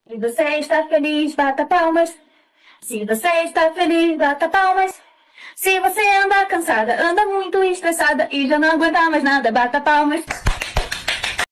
Se você está feliz, bata palmas. Se você está feliz, bata palmas. Se você anda cansada, anda muito estressada e já não aguenta mais nada, bata palmas.